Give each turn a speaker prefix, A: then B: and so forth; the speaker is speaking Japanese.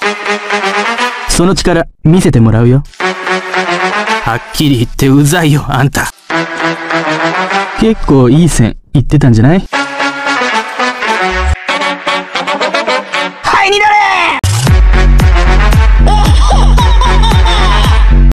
A: その力見せてもらうよ。はっきり言ってうざいよ、あんた。結構いい線いってたんじゃない？